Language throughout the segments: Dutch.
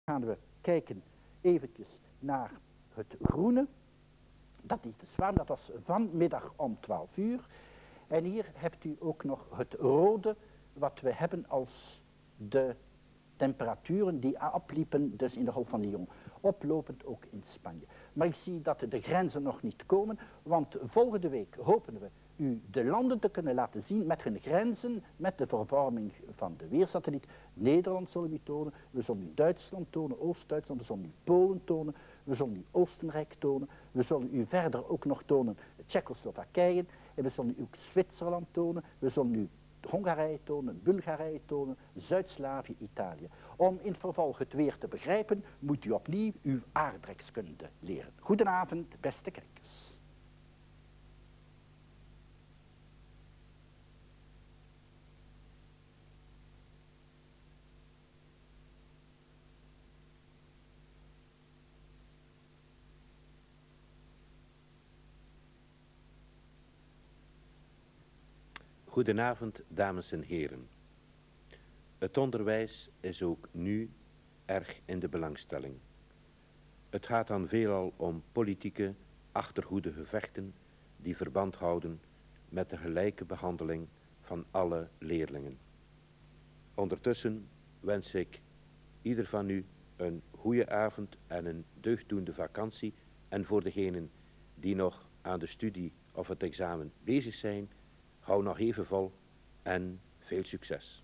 gaan we kijken eventjes naar het groene. Dat is de zwaam, dat was vanmiddag om 12 uur. En hier hebt u ook nog het rode, wat we hebben als de temperaturen die opliepen, dus in de Golf van Lyon. Oplopend ook in Spanje. Maar ik zie dat de grenzen nog niet komen, want volgende week hopen we u de landen te kunnen laten zien met hun grenzen, met de vervorming van de weersatelliet. Nederland zullen u tonen, we zullen u Duitsland tonen, Oost-Duitsland, we zullen u Polen tonen, we zullen u Oostenrijk tonen, we zullen u verder ook nog tonen Tsjechoslowakije, en we zullen u ook Zwitserland tonen, we zullen u Hongarije tonen, Bulgarije tonen, Zuid-Slavië, Italië. Om in vervolg het weer te begrijpen, moet u opnieuw uw aardrijkskunde leren. Goedenavond, beste kijkers. Goedenavond, dames en heren. Het onderwijs is ook nu erg in de belangstelling. Het gaat dan veelal om politieke, achterhoede gevechten die verband houden met de gelijke behandeling van alle leerlingen. Ondertussen wens ik ieder van u een goede avond en een deugddoende vakantie. En voor degenen die nog aan de studie of het examen bezig zijn, hou nog even vol en veel succes.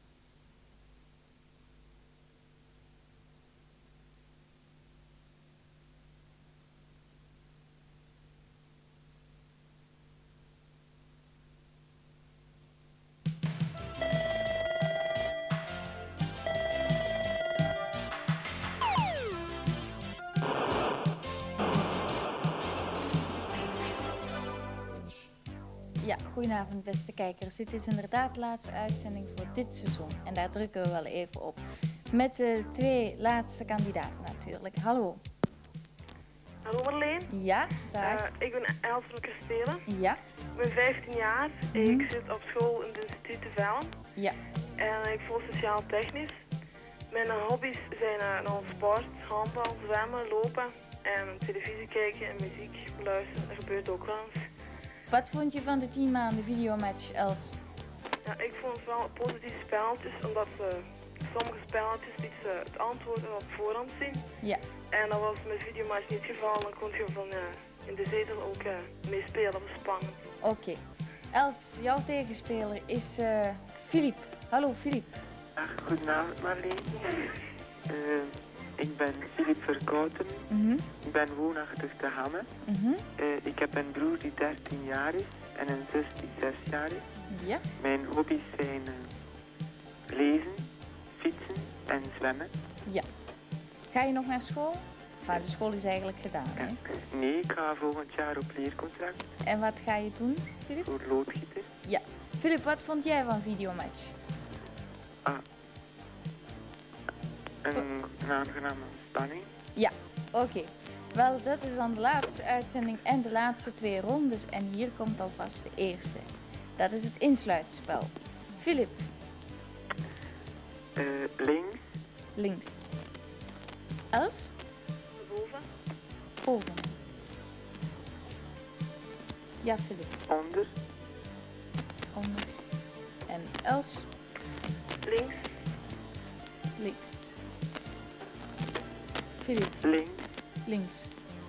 Ja, goedenavond beste kijkers. Dit is inderdaad de laatste uitzending voor dit seizoen. En daar drukken we wel even op. Met de twee laatste kandidaten natuurlijk. Hallo. Hallo Marleen. Ja, dag. Ik ben Els van Kastelen. Ja. Ik ben 15 jaar. Ik zit op school in het instituut de Vellen. Ja. En ik volg sociaal technisch. Mijn hobby's zijn dan sport, handbal, zwemmen, lopen. En televisie kijken en muziek beluisteren. Dat gebeurt ook wel eens. Wat vond je van de 10 maanden videomatch, Els? Ja, ik vond het wel positieve spelletjes, omdat sommige spelletjes liet ze het antwoord al op voorhand zien. Ja. En dat was met videomatch niet het geval, dan kon je van in de zetel ook meespelen, dat was spannend. Oké. Els, jouw tegenspeler is Filip. Hallo Filip. Goedenavond Marleen. Ik ben Filip Verkouten. Ik ben woonachtig te Hamme. Ik heb een broer die 13 jaar is en een zus die 6 jaar is. Ja. Mijn hobby's zijn lezen, fietsen en zwemmen. Ja. Ga je nog naar school? Enfin, de school is eigenlijk gedaan, hè? Nee, ik ga volgend jaar op leercontract. En wat ga je doen, Filip? Voor loodgieter. Ja. Filip, wat vond jij van videomatch? Een aangename spanning. Ja, oké. Wel, dat is dan de laatste uitzending en de laatste 2 rondes. En hier komt alvast de eerste. Dat is het insluitspel. Filip. Links. Links. Els? Boven. Boven. Ja, Filip. Onder. Onder. En Els? Links. Links. Filip. Links. Links.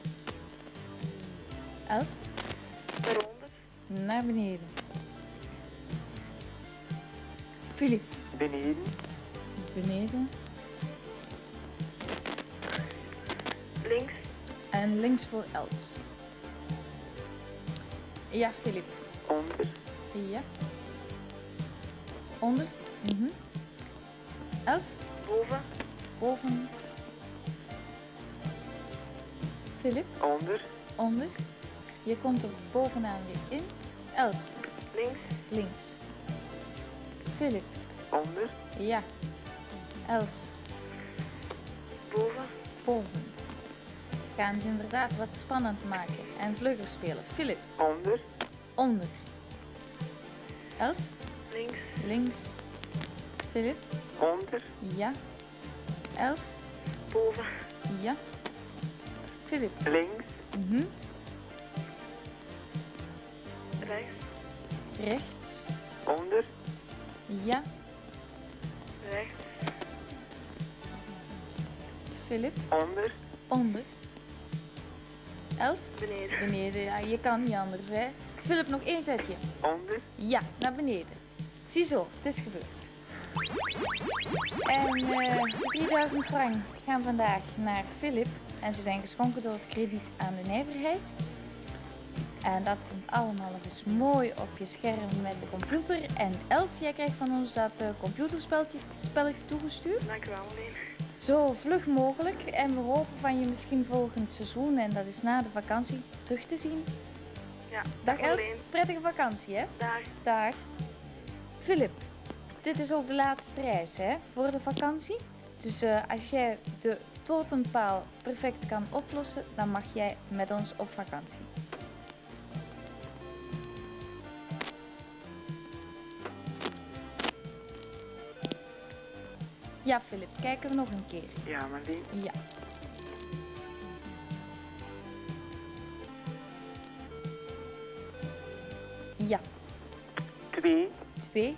Els? Daaronder. Naar beneden. Filip. Beneden. Beneden. Links. En links voor Els. Ja, Filip. Onder. Ja. Onder. Els? Boven. Boven. Filip? Onder. Onder. Je komt er bovenaan weer in. Els? Links. Links. Filip? Onder. Ja. Els? Boven. Boven. We gaan het inderdaad wat spannend maken en vlugger spelen. Filip? Onder. Onder. Els? Links. Links. Filip? Onder. Ja. Els? Boven. Ja. Philip. Links. Rechts. Rechts. Onder. Ja. Rechts. Philip. Onder. Onder. Els? Beneden. Beneden, ja, je kan niet anders, hè. Philip, nog één zetje. Onder. Ja, naar beneden. Ziezo, het is gebeurd. En de 3000 frank gaan vandaag naar Philip. En ze zijn geschonken door het krediet aan de nijverheid. En dat komt allemaal nog eens mooi op je scherm met de computer. En Els, jij krijgt van ons dat computerspelletje toegestuurd. Dank u wel, Marleen. Zo vlug mogelijk. En we hopen van je misschien volgend seizoen, en dat is na de vakantie, terug te zien. Ja. Dag Els, Marleen. prettige vakantie, hè? Dag. Dag. Philip, dit is ook de laatste reis, hè, voor de vakantie. Dus als jij de totempaal perfect kan oplossen, dan mag jij met ons op vakantie. Ja, Philip, kijken we nog een keer. Ja, Marleen. Ja. Ja. 2, 2,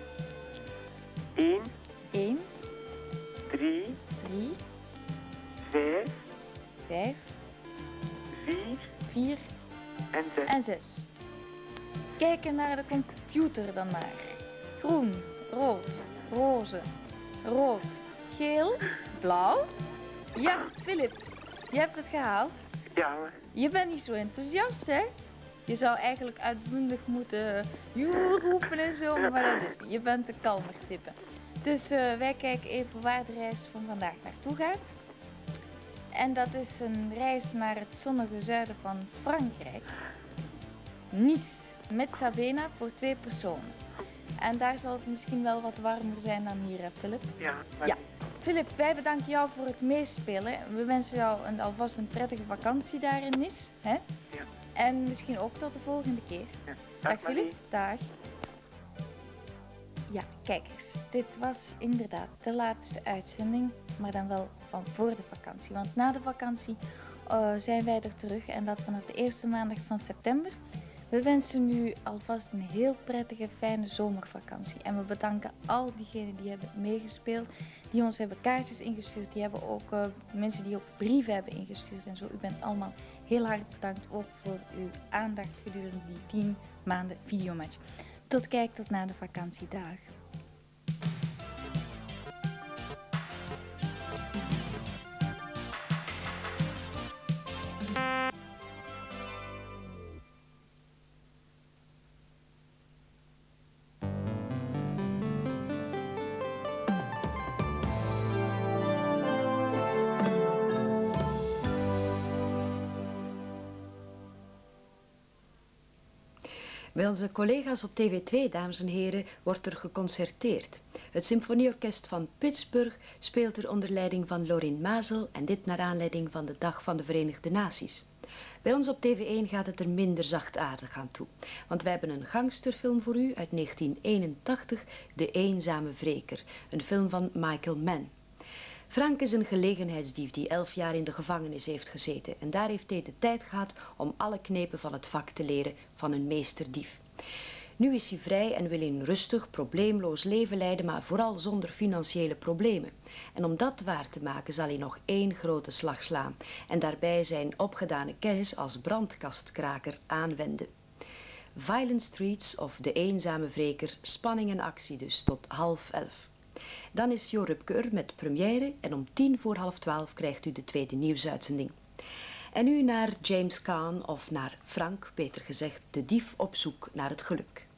1, 1, 3, 3, 5, 5, 4 4 en 6. en 6. Kijken naar de computer dan maar. Groen, rood, roze, rood, geel, blauw. Ja, Philip, je hebt het gehaald. Ja, maar Je bent niet zo enthousiast, hè? Je zou eigenlijk uitbundig moeten joe roepen en zo, maar dat is niet. Je bent de kalmer tippen. Dus wij kijken even waar de reis van vandaag naartoe gaat. En dat is een reis naar het zonnige zuiden van Frankrijk. Nice, met Sabena voor 2 personen. En daar zal het misschien wel wat warmer zijn dan hier, hè, Philip? ja, Ja. Marleen. Philip, wij bedanken jou voor het meespelen. We wensen jou alvast een prettige vakantie daar in Nice. Hè? Ja. En misschien ook tot de volgende keer. Ja. Dag Marleen. Philip, dag. Ja, kijk eens. Dit was inderdaad de laatste uitzending, maar dan wel van voor de vakantie. Want na de vakantie zijn wij er terug en dat vanaf de eerste maandag van september. We wensen u alvast een heel prettige, fijne zomervakantie. En we bedanken al diegenen die hebben meegespeeld, die ons hebben kaartjes ingestuurd. Die hebben ook mensen die ook brieven hebben ingestuurd en zo. U bent allemaal heel hard bedankt ook voor uw aandacht gedurende die 10 maanden videomatch. Tot kijk, tot na de vakantiedag. Bij onze collega's op TV2, dames en heren, wordt er geconcerteerd. Het Symfonieorkest van Pittsburgh speelt er onder leiding van Lorien Mazel en dit naar aanleiding van de Dag van de Verenigde Naties. Bij ons op TV1 gaat het er minder zachtaardig aan toe, want wij hebben een gangsterfilm voor u uit 1981, De Eenzame Wreker, een film van Michael Mann. Frank is een gelegenheidsdief die 11 jaar in de gevangenis heeft gezeten en daar heeft hij de tijd gehad om alle knepen van het vak te leren van een meesterdief. Nu is hij vrij en wil een rustig, probleemloos leven leiden, maar vooral zonder financiële problemen. En om dat waar te maken zal hij nog 1 grote slag slaan en daarbij zijn opgedane kennis als brandkastkraker aanwenden. Violent Streets of De Eenzame Wreker, spanning en actie dus tot 11:30. Dan is Jo Rupke er met première en om 11:10 krijgt u de tweede nieuwsuitzending. En nu naar James Caan of naar Frank, beter gezegd, de dief op zoek naar het geluk.